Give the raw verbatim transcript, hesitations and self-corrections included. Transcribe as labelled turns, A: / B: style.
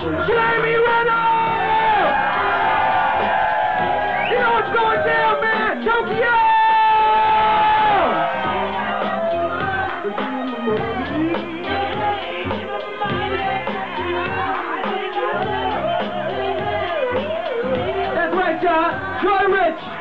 A: Jamie Reynolds! You know what's going down, man? Tokyo! That's right, John. Troy Rich.